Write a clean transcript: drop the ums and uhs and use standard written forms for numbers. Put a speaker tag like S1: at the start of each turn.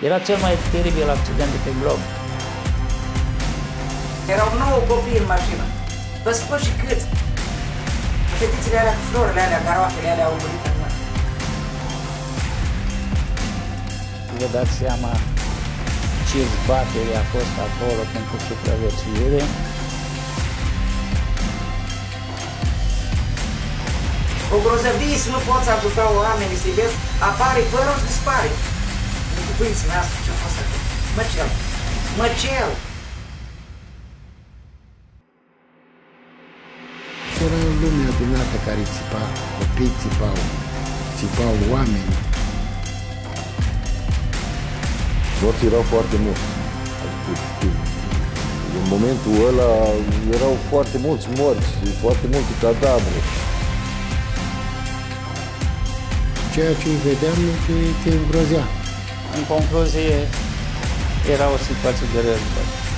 S1: Era cel mai teribil accident de pe glob.
S2: Erau 9 copii în mașină. Vă spun și câți. Fetițele alea cu florile alea, garoafele alea au murit în mână.
S1: Vă dați seama ce zbatere a fost acolo pentru supraviețuire.
S2: O grozăvie să nu poți ajuta oamenii să-i vezi, apare fără și dispare. Închipuiți-mi asta, ce-a fost acolo? Măcel! Măcel!
S3: Era lumea adunată care țipa, copii țipau oameni.
S4: Morții erau foarte mulți. În momentul ăla erau foarte mulți morți, foarte multe cadavre.
S3: Ceea ce vedeam te îngrozea.
S1: În concluzie, era o situație de război.